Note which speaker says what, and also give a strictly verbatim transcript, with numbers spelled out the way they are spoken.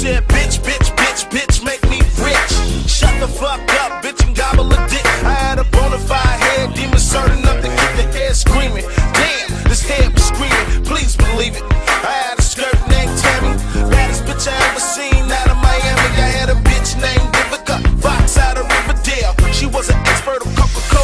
Speaker 1: said, bitch, bitch, bitch, bitch, make me rich. Shut the fuck up, bitch, and gobble a dick. I had a bona fide head demon certain enough to get the head screaming. Damn, this head was screaming, please believe it. I had a skirt named Tammy, baddest bitch I ever seen out of Miami. I had a bitch named Vivica Fox out of Riverdale. She was an expert of Coca-Cola.